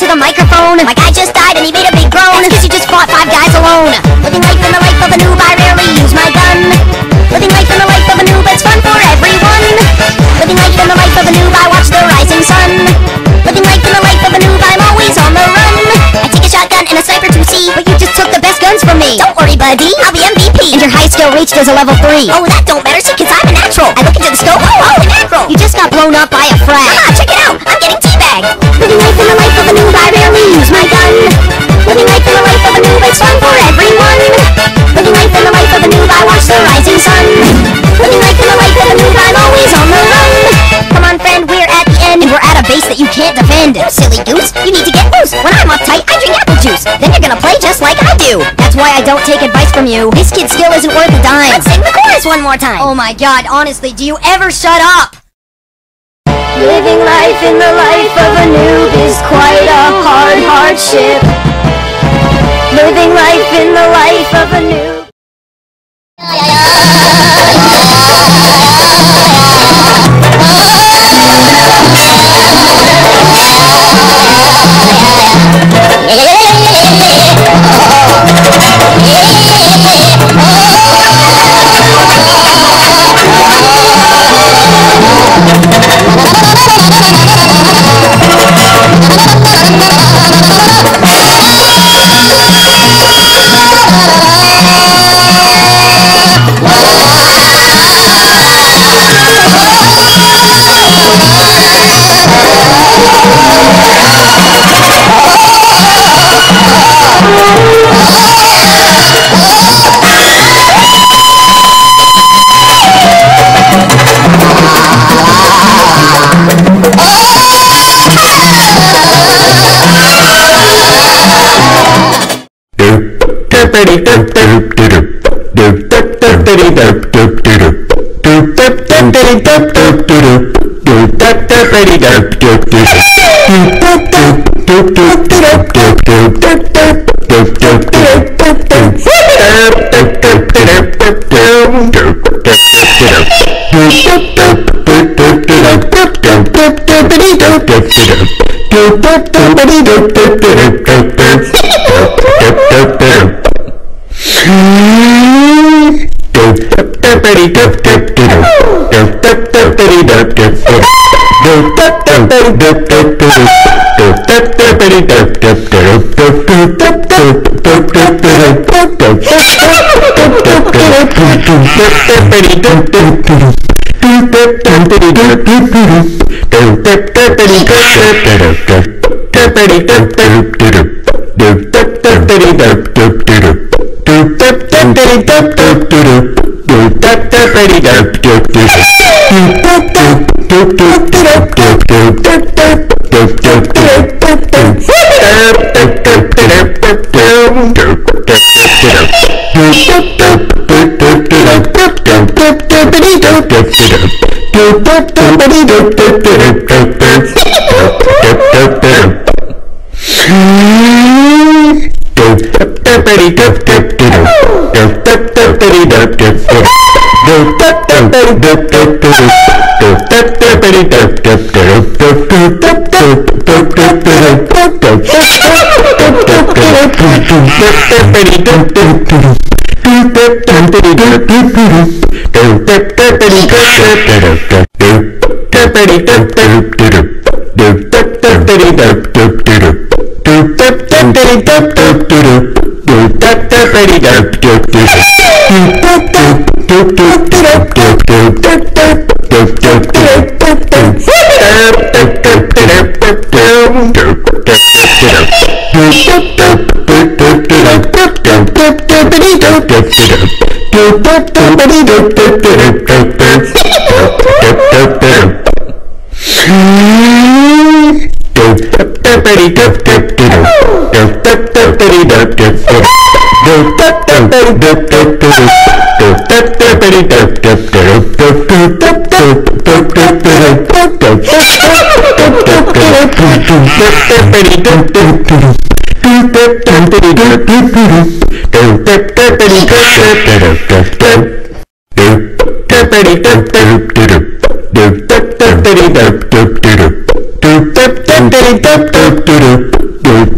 the microphone like I just died and he made a big groan. That's 'cause you just fought 5 guys alone. Living life in the life of a noob, I rarely use my gun. Living life in the life of a noob, it's fun for everyone. Living life in the life of a noob, I watch the rising sun. Living life in the life of a noob, I'm always on the run. I take a shotgun and a sniper to see, but you just took the best guns from me. Don't worry, buddy, I'll be MVP. And your high skill reached as a level 3. Oh, that don't matter, see, 'cause I'm a natural. I look into the scope, oh, a natural. You just got blown up by a frag. Come on, check it out, I'm getting teabagged. Living life in the life of a noob, I rarely use my gun. Living life in the life of a noob, it's fun for everyone. Living life in the life of a noob, I watch the rising sun. Living life in the life of a noob, I'm always on the run. Come on, friend, we're at the end, and we're at a base that you can't defend. Silly goose, you need to get loose. When I'm uptight, I drink apple juice. Then you're gonna play just like I do. That's why I don't take advice from you. This kid's skill isn't worth a dime. Let's sing the chorus one more time. Oh my god, honestly, do you ever shut up? Living life in the life of a noob is quite a hard hardship. Living life in the life of a noob.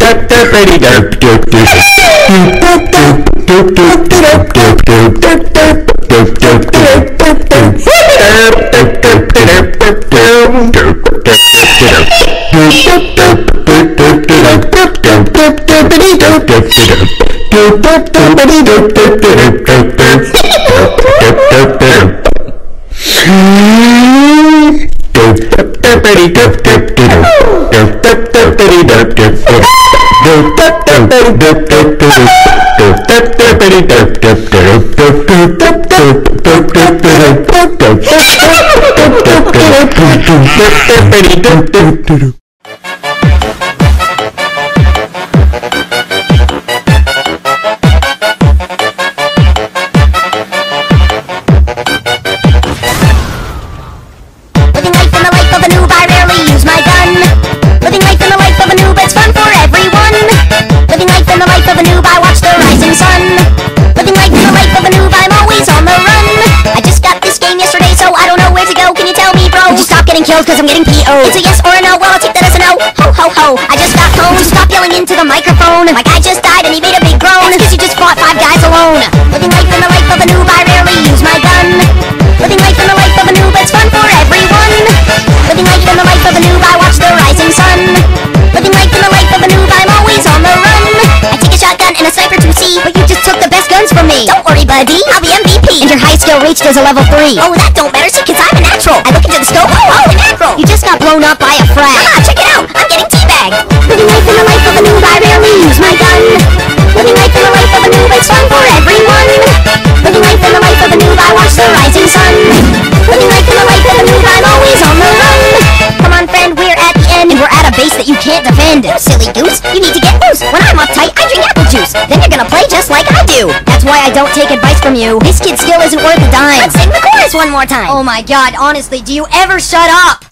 Killed cause I'm getting P.O. It's a yes or a no, well I'll take that as a no. Ho ho ho, I just got home. Just stop yelling into the microphone. My guy just died and he made a big groan. It's cause you just fought 5 guys alone. Living life in the life of a noob, I rarely use my gun. Living life in the life of a noob, it's fun for everyone. Living life in the life of a noob, I watch the rising sun. Living life in the life of a noob, I'm always on the run. I take a shotgun and a sniper to see, but you just took the best guns from me. Don't worry buddy, I'll be MVP. And your high skill reached as a level 3. Oh that don't matter, see cause I'm a natural. I look into the scope, holy mackerel. You just got blown up by a frag. Ah, check it out, I'm getting teabagged. Living life in the life of a noob, I rarely use my gun. Living life in the life of a noob, it's fun for everyone. Living life in the life of a noob, I watch the rising sun. Living life in the life of a noob, I'm always on the run. Come on friend, we're at the end, and we're at a base that you can't defend. Silly goose, you need to get loose. When I'm uptight, I drink apple juice. Then you're gonna play just like I do. That's why I don't take advice from you. This kid still isn't worth a dime. Let's sing the chorus one more time. Oh my god, honestly, do you ever shut up?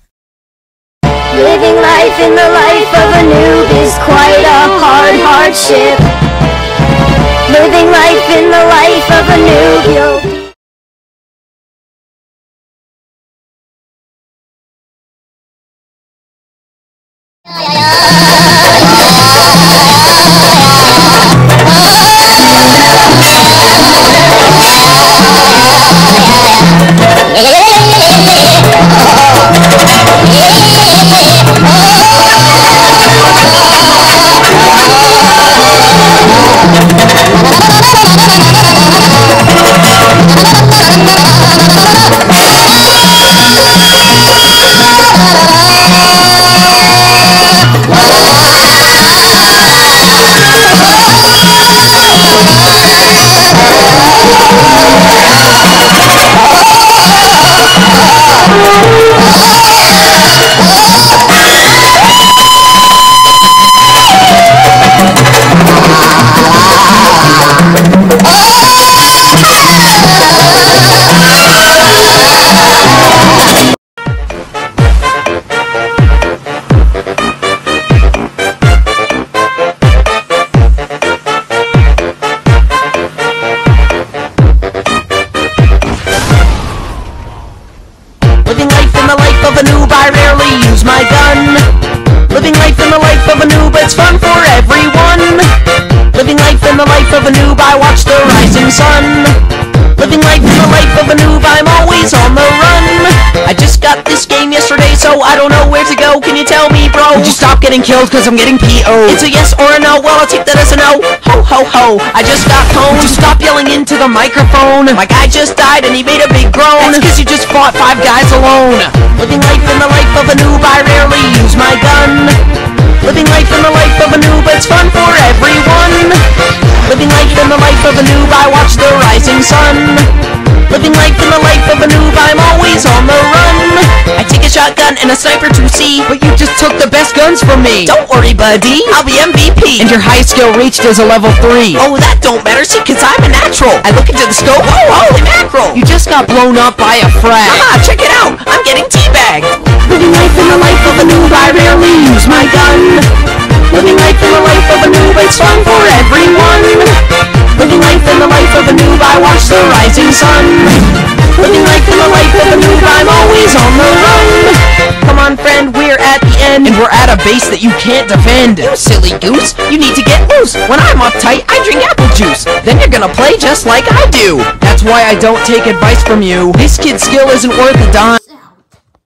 Living life in the life of a noob is quite a hardship. Living life in the life of a noob, you'll be sun. Living life in the life of a noob, I'm always on the run. I just got this game yesterday, so I don't know where to go. Can you tell me, bro? Would you stop getting killed cause I'm getting P.O. It's a yes or a no, well I'll take that as a no. Ho ho ho, I just got home. Would you stop yelling into the microphone? My guy just died and he made a big groan. That's cause you just fought 5 guys alone. Living life in the life of a noob, I rarely use my gun. Living life in the life of a noob, it's fun for everyone. Living life in the life of a noob, I watch the rising sun. Living life in the life of a noob, I'm always on the run. I take a shotgun and a sniper to see, but you just took the best guns from me. Don't worry buddy, I'll be MVP. And your high skill reached as a level 3. Oh that don't matter, see cause I'm a natural. I look into the scope, oh holy mackerel. You just got blown up by a frag. Ah, check it out, I'm getting teabagged. Living life in the life of a noob, I rarely use my gun. Living life in the life of a noob, it's fun for everyone. Living life in the life of a noob, I watch the rising sun. Living life in the life of a noob, I'm always on the run. Come on friend, we're at the end, and we're at a base that you can't defend. You silly goose, you need to get loose. When I'm uptight, I drink apple juice. Then you're gonna play just like I do. That's why I don't take advice from you. This kid's skill isn't worth a dime.